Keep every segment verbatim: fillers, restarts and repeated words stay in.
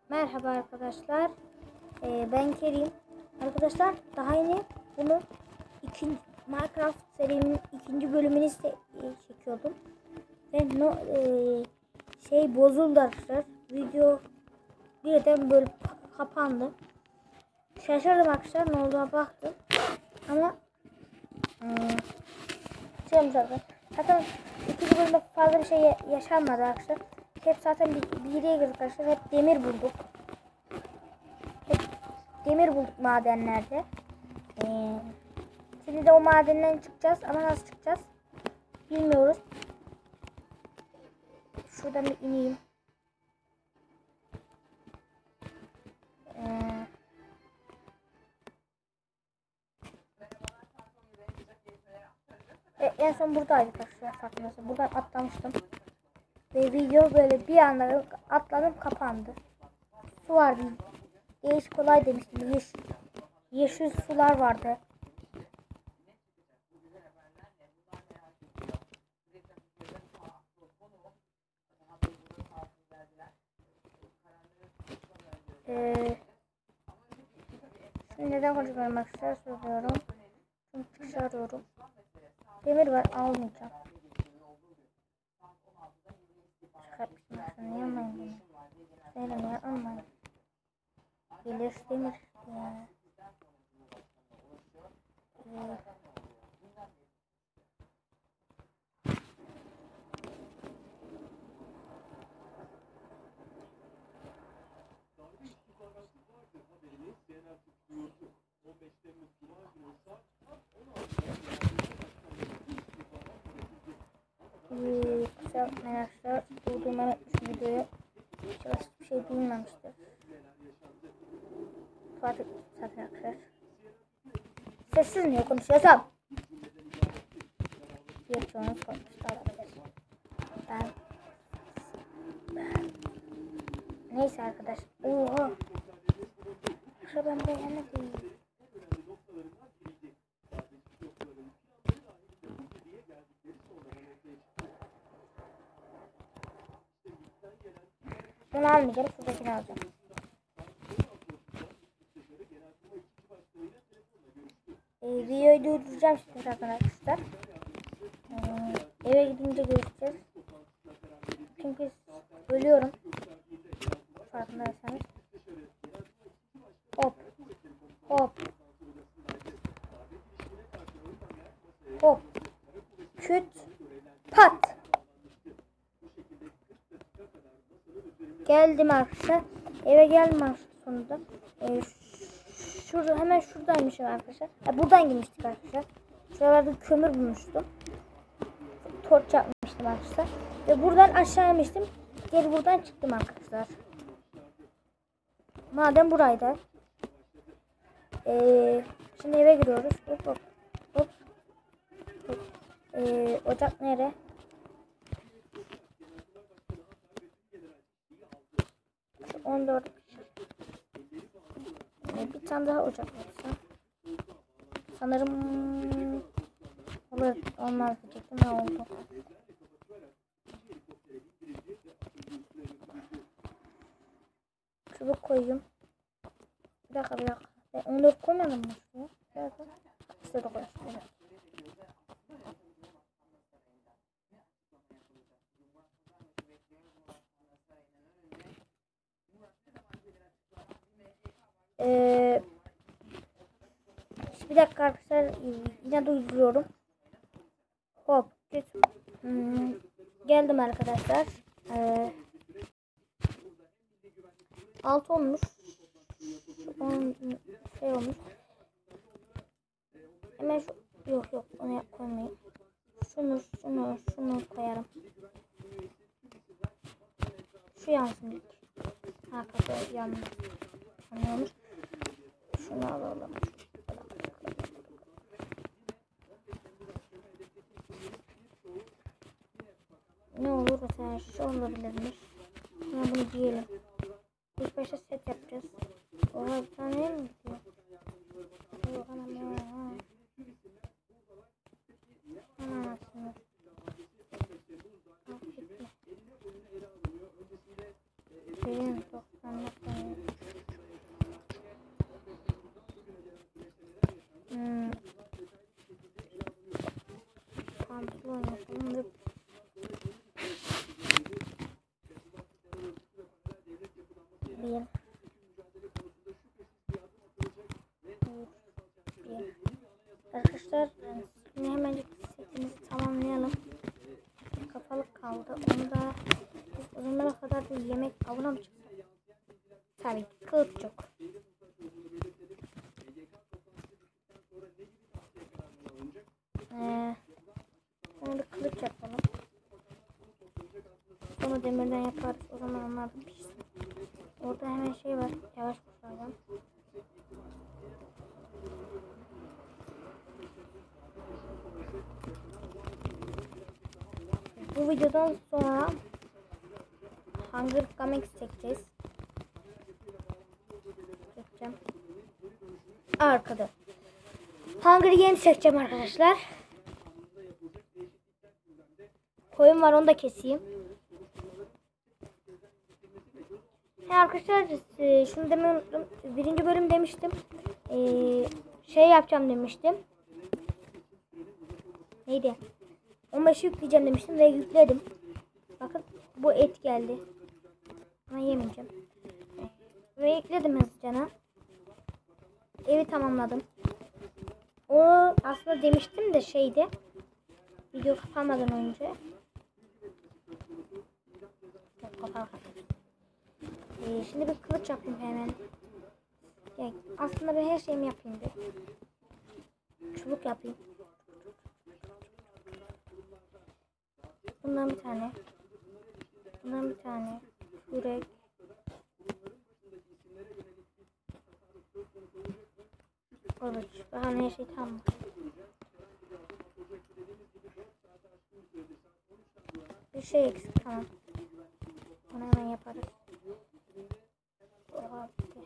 Merhaba arkadaşlar. Ee, ben Kerim. Arkadaşlar daha yeni bunu ikinci Minecraft serimin ikinci bölümünü ise çekiyordum. Ve no, e, şey bozuldu arkadaşlar. Video birden böyle kapandı. Şaşırdım arkadaşlar, ne olduğuna baktım. Ama hmm, şey zaten. Zaten ikinci bölümde fazla bir şey yaşanmadı arkadaşlar. Hep zaten bir, bir yere girdik arkadaşlar. Hep demir bulduk. Hep demir bulduk madenlerde. Ee, şimdi de o madenden çıkacağız. Ama nasıl çıkacağız bilmiyoruz. Şuradan bir ineyim. Ee, e, en son buradaydık arkadaşlar. Farkındaysanız. Buradan atlamıştım. Ve video böyle bir anda atladım, kapandı. Su vardı. Değişik kolay demiştim. Yeş, yeşil sular vardı. Ee, şimdi neden konuşmuyorum arkadaşlar, soruyorum. Şimdi çıkış arıyorum. Demir var, almayacağım. Çıkartmışım. Niye almayayım bunu? Söyle niye almayayım? Gelir demir. Yani. Ee, Ee, kısa arkadaşlar, bulduğum şu videoyu hiç bir şey bilmemiştir. Fatih zaten arkadaşlar. Sessiz niye konuşuyorsam? Yapıyorsunuz konuşlar arkadaşlar. Ben, ben neyse arkadaş. Oha. Şu ben beğenmedim. Bunu almayacağım, şuradakini alacağım. Ee, videoyu durduracağım şimdi arkadaşlar. Ee, eve gidince görüşeceğiz. Çünkü ölüyorum. Farkındaysanız. Hop. Hop. Hop. Küt. Pat. Geldim arkadaşlar. Eve geldim arkadaşlar sonunda. Ee, şurada hemen şuradaymışım arkadaşlar. Ha, buradan girmiştik arkadaşlar. Şuralarda kömür bulmuştum. Torç yapmıştım arkadaşlar. Ve buradan aşağı inmiştim. Geri buradan çıktım arkadaşlar. Madem buraydı. Ee, şimdi eve giriyoruz. Hop hop. Hop. Hop. Ee, ocak nere? on dört. Ee, bir tane daha ocak yapsam. Sanırım olur, olmaz diyecektim. Ne oldu? Çubuk koyayım. Bir dakika bir dakika. Ben on dört koymadım mı şuraya? Evet. İşte de koy. Evet. Ee, bir dakika arkadaşlar, yine duyuruyorum. Hop. Hmm, geldim arkadaşlar. Ee, altı olmuş. on şey olmuş. Hemen şu, yok yok onu yap, koymayayım. Şunu şunu şunu koyarım. Şu yansın ilk. Arkada yanmış. Anlıyormuş. Şunu alalım. Ne olur mesela şu olabilirmiş. Ama bunu giyelim. İlk başta set yapacağız. Oha, bir tane mi bitiyor? Yok anam ya. Anam aslında. Benim doksan doksan. Bir. Bir. Arkadaşlar şimdi hemen setimizi tamamlayalım. Kafalık kaldı. Onu da biz o zamana kadar bir yemek avına mı çıksak? Tabii ki kılıç yok. Ee, onu bir kılıç yapalım. Onu demirden yaparız. O zaman onlar da pişsin. Orada hemen şey var. Yavaş koşalım. Bu videodan sonra Hunger Games çekeceğiz. Çekeceğim. Arkada. Hunger Games çekeceğim arkadaşlar. Koyun var, onu da keseyim. He arkadaşlar, şunu demeyi unuttum. Birinci bölüm demiştim. Ee, şey yapacağım demiştim. Neydi? on beşi yükleyeceğim demiştim ve yükledim. Bakın bu et geldi. Ama yemeyeceğim. Ve yükledim hızlıca. Evi tamamladım. O aslında demiştim de şeydi. Video kapanmadan önce. Ee, şimdi bir kılıç yapayım hemen. Yani aslında ben her şeyimi yapayım bir. Çubuk yapayım. Bundan bir tane. Bundan bir tane. Yürek. Kılıç. Daha her şey tamam. Bir şey eksik, tamam. Onu hemen yaparız. Oha, bitti.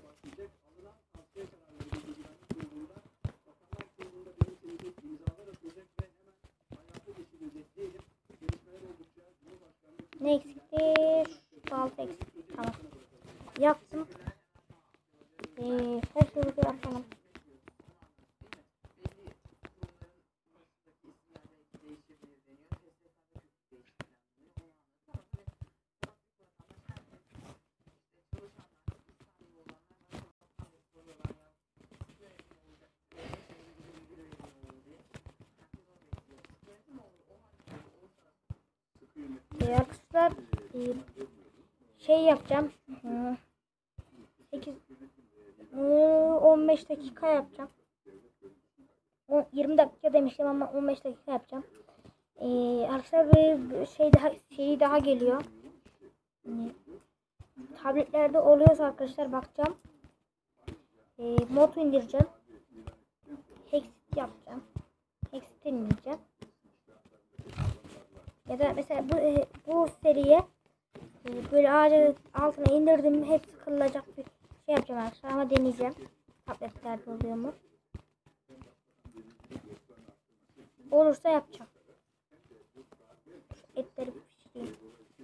Ne eksikti? Şu altı eksik. Tamam. Yaptım. Ee, her şeyi yapalım. Ee, arkadaşlar e, şey yapacağım. sekiz on beş dakika yapacağım. yirmi dakika demiştim ama on beş dakika yapacağım. Ee, arkadaşlar bir şey daha şeyi daha geliyor. Yani, tabletlerde oluyorsa arkadaşlar bakacağım. Ee, mod indireceğim. Hexit yapacağım. Hexit indireceğim. Ya da mesela bu bu seriye böyle ağacın altına indirdim, hepsi kırılacak bir şey yapacağım arkadaşlar, ama deneyeceğim. Tabletlerde oluyor mu? Olursa yapacağım. Etleri pişireyim.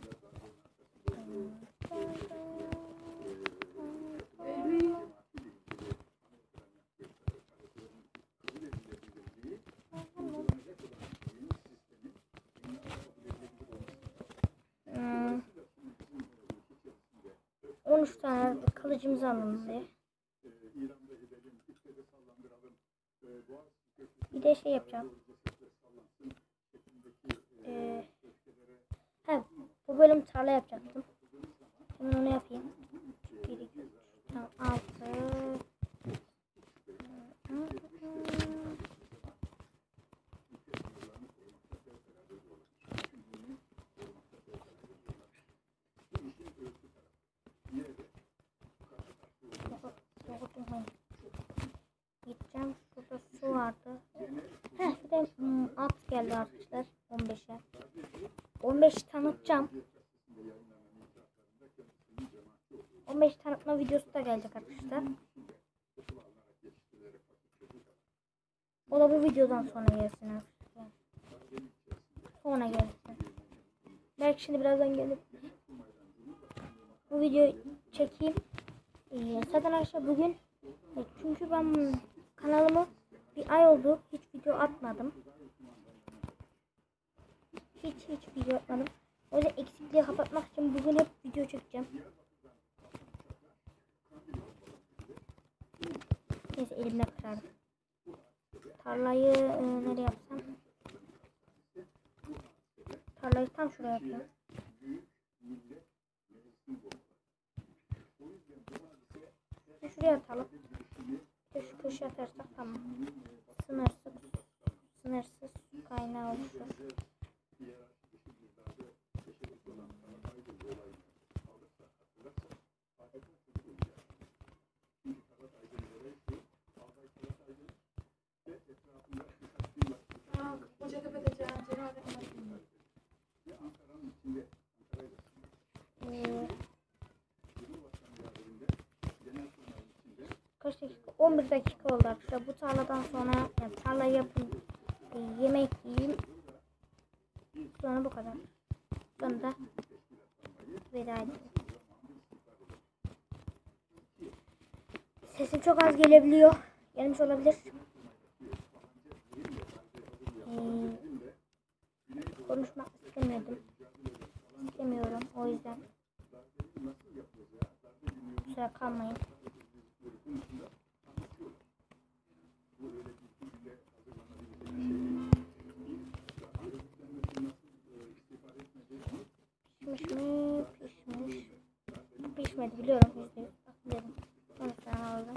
Hmm. on üç tane kılıcımızı alalım diye. Bir de şey yapacağım. Ee, he, bu bölüm tarla yapacaktım. Hemen onu yapayım. bir, iki, üç, tamam, altı. Gideceğim. Şurada su vardı. Heh, bir de hmm, at geldi arkadaşlar. on beşe. on beş tanıtacağım. on beş tanıtma videosu da gelecek arkadaşlar. O da bu videodan sonra gelsin arkadaşlar. Sonra gelsin. Belki şimdi birazdan gelir. Bu videoyu çekeyim. Ee, zaten arkadaşlar bugün, çünkü ben kanalımı bir ay oldu hiç video atmadım. Hiç hiç video atmadım. O yüzden eksikliği kapatmak için bugün hep video çekeceğim. elimle kırardım. Tarlayı e, nereye yapsam? Tarlayı tam şuraya yapıyorum. Şuraya atalım. Şu köşeye atarsak tamam. Sınırsız, sınırsız kaynağı oluşur. Kaç dakika? on bir dakika oldu arkadaşlar. Bu tarladan sonra yani tarla yapın, e, yemek yiyeyim. Sonra bu kadar. Sonra da veda edeyim. Sesim çok az gelebiliyor. Gelmiş olabilir. Ee, konuşmak istemiyordum. İstemiyorum. O yüzden kusura kalmayın. Pişmiş mi? Pişmiş. Pişmedi biliyorum. Bakıyorum. Onu sana aldım.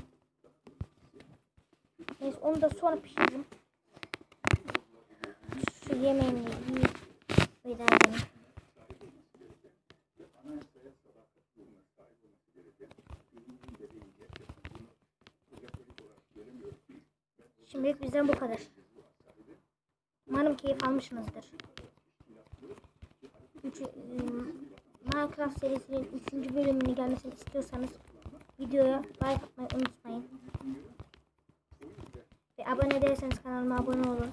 Neyse onu da sonra pişiririm. Şu yemeğimi yiyip veda edelim. Şimdilik bizden bu kadar. Umarım keyif almışsınızdır. Üç, Minecraft serisinin üçüncü bölümünü gelmesini istiyorsanız videoya like atmayı unutmayın. Ve abone değilseniz kanalıma abone olun.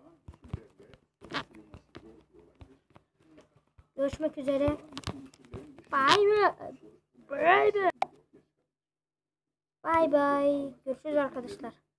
Görüşmek üzere. Bye bye. Bye bye. Görüşürüz arkadaşlar.